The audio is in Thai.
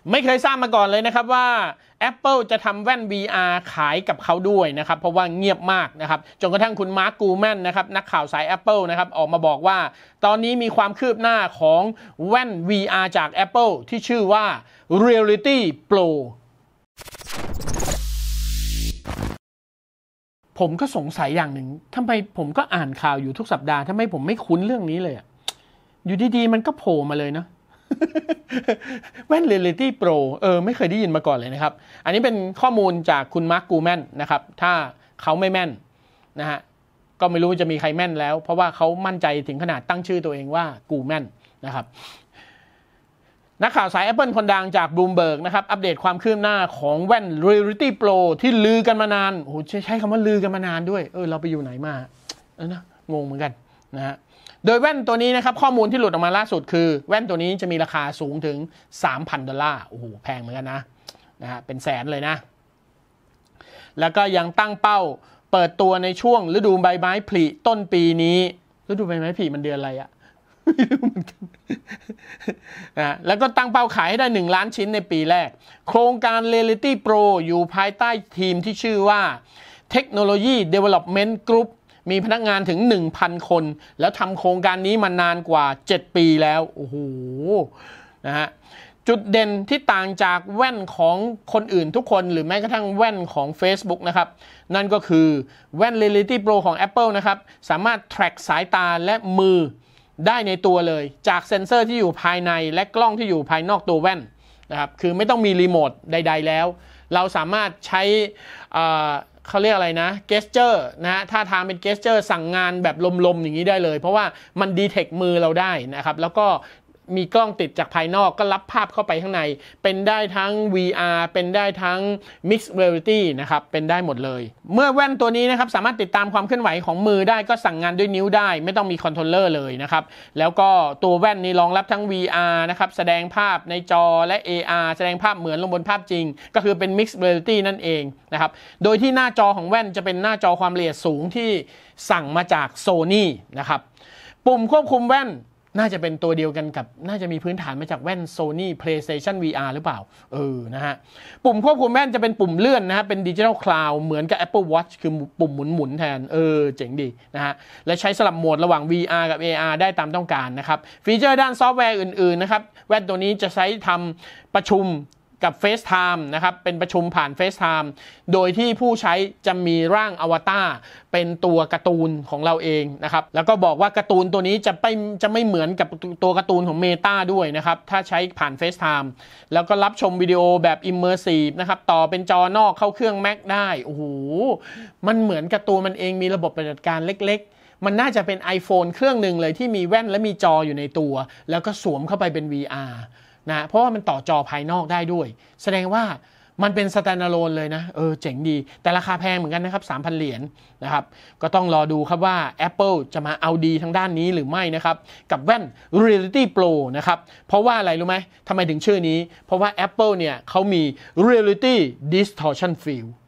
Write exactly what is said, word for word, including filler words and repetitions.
ไม่เคยทราบมาก่อนเลยนะครับว่า Apple จะทำแว่น วี อาร์ ขายกับเขาด้วยนะครับเพราะว่าเงียบมากนะครับจนกระทั่งคุณมาร์ค กูแมนนะครับนักข่าวสาย Apple นะครับออกมาบอกว่าตอนนี้มีความคืบหน้าของแว่น วี อาร์ จาก Apple ที่ชื่อว่า Reality Pro ผมก็สงสัยอย่างหนึ่งทำไมผมก็อ่านข่าวอยู่ทุกสัปดาห์ทำไมผมไม่คุ้นเรื่องนี้เลยอ่ะอยู่ดีๆมันก็โผล่มาเลยเนาะ แว่น Reality Pro เออไม่เคยได้ยินมาก่อนเลยนะครับอันนี้เป็นข้อมูลจากคุณมาร์ค กูแมนนะครับถ้าเขาไม่แม่นนะฮะก็ไม่รู้จะมีใครแม่นแล้วเพราะว่าเขามั่นใจถึงขนาดตั้งชื่อตัวเองว่ากูแมนนะครับนักข่าวสาย Apple คนดังจาก Bloomberg นะครับอัปเดตความคืบหน้าของแว่น Reality Pro ที่ลือกันมานานโอ้โหใช้คำว่าลือกันมานานด้วยเออเราไปอยู่ไหนมาเออนะงงเหมือนกันนะฮะโดยแว่นตัวนี้นะครับข้อมูลที่หลุดออกมาล่าสุดคือแว่นตัวนี้จะมีราคาสูงถึง สามพัน ดอลลาร์โอ้โหแพงเหมือนกันนะนะฮะเป็นแสนเลยนะแล้วก็ยังตั้งเป้าเปิดตัวในช่วงฤดูใบไม้ผลิต้นปีนี้ฤดูใบไม้ผลิมันเดือนอะไรอะไม่รู้เหมือนกันนะแล้วก็ตั้งเป้าขายให้ได้หนึ่งล้านชิ้นในปีแรกโครงการ Reality Pro อยู่ภายใต้ทีมที่ชื่อว่า Technology Development Group มีพนักงานถึง หนึ่งพัน คนแล้วทำโครงการนี้มานานกว่าเจ็ดปีแล้วโอ้โหนะฮะจุดเด่นที่ต่างจากแว่นของคนอื่นทุกคนหรือแม้กระทั่งแว่นของ Facebook นะครับนั่นก็คือแว่น Reality Pro ของ Apple นะครับสามารถ track สายตาและมือได้ในตัวเลยจากเซ็นเซอร์ที่อยู่ภายในและกล้องที่อยู่ภายนอกตัวแว่นนะครับคือไม่ต้องมีรีโมทใดๆแล้วเราสามารถใช้เขาเรียกอะไรนะเกสเจอร์นะฮะท่าทางเป็นเกสเจอร์สั่งงานแบบลมๆอย่างนี้ได้เลยเพราะว่ามันดีเทคมือเราได้นะครับแล้วก็มีกล้องติดจากภายนอกก็รับภาพเข้าไปข้างในเป็นได้ทั้ง วี อาร์ เป็นได้ทั้ง Mixed Reality นะครับเป็นได้หมดเลยเมื่อแว่นตัวนี้นะครับสามารถติดตามความเคลื่อนไหวของมือได้ก็สั่งงานด้วยนิ้วได้ไม่ต้องมีคอนโทรลเลอร์เลยนะครับแล้วก็ตัวแว่นนี้รองรับทั้ง วี อาร์ นะครับแสดงภาพในจอและ เอ อาร์ แสดงภาพเหมือนลงบนภาพจริงก็คือเป็น Mixed Reality นั่นเองนะครับโดยที่หน้าจอของแว่นจะเป็นหน้าจอความละเอียดสูงที่สั่งมาจาก Sony นะครับปุ่มควบคุมแว่นน่าจะเป็นตัวเดียวกันกับน่าจะมีพื้นฐานมาจากแว่น Sony PlayStation วี อาร์ หรือเปล่าเออนะฮะปุ่มควบคุมแว่นจะเป็นปุ่มเลื่อนนะฮะเป็น Digital Cloud เหมือนกับ Apple Watch คือปุ่มหมุนๆแทนเออเจ๋งดีนะฮะและใช้สลับโหมดระหว่าง วี อาร์ กับ เอ อาร์ ได้ตามต้องการนะครับฟีเจอร์ด้านซอฟต์แวร์อื่นๆนะครับแว่นตัวนี้จะใช้ทำประชุมกับ FaceTime นะครับเป็นประชุมผ่าน FaceTime โดยที่ผู้ใช้จะมีร่างอวตารเป็นตัวการ์ตูนของเราเองนะครับแล้วก็บอกว่าการ์ตูนตัวนี้จะไม่จะไม่เหมือนกับตัวการ์ตูนของ Meta ด้วยนะครับถ้าใช้ผ่าน FaceTime แล้วก็รับชมวิดีโอแบบ Immersive นะครับต่อเป็นจอนอกเข้าเครื่อง Mac ได้โอ้โหมันเหมือนการ์ตูนมันเองมีระบบปฏิบัติการเล็กๆมันน่าจะเป็น iPhone เครื่องหนึ่งเลยที่มีแว่นและมีจออยู่ในตัวแล้วก็สวมเข้าไปเป็น วี อาร์นะเพราะว่ามันต่อจอภายนอกได้ด้วยแสดงว่ามันเป็น standalone เลยนะเออเจ๋งดีแต่ราคาแพงเหมือนกันนะครับ สามพัน เหรียญนะครับก็ต้องรอดูครับว่า Apple จะมาเอาดีทางด้านนี้หรือไม่นะครับกับแว่น Reality Pro นะครับเพราะว่าอะไรรู้ไหมทำไมถึงชื่อนี้เพราะว่า Apple เนี่ยเขามี Reality Distortion Field